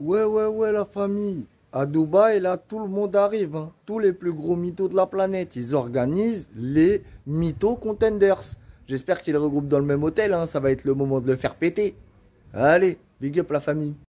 Ouais, la famille. À Dubaï, là, tout le monde arrive, hein. Tous les plus gros mythos de la planète. Ils organisent les mythos contenders. J'espère qu'ils regroupent dans le même hôtel, hein. Ça va être le moment de le faire péter. Allez, big up la famille.